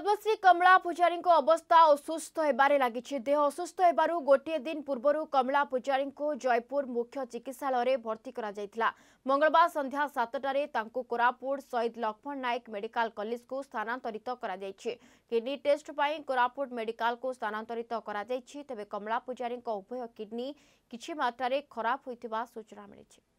पद्मश्री कमला पूजारी अवस्था असुस्थ होबारे लगी। देह असुस्थ होबारु गोटे दिन पूर्व कमला पूजारी को जयपुर मुख्य चिकित्सालय भर्ती करा। मंगलवार संध्या 7टारे कोरापुट शहीद लक्ष्मण नायक मेडिकल कॉलेज को स्थानांतरित करा। किडनी टेस्ट पर कोरापुट मेडिकल को स्थानांतरित करा। तेबे कमला पूजारी उभय किडनी किछि मात्रा खराब होइतिबा सूचना मिली।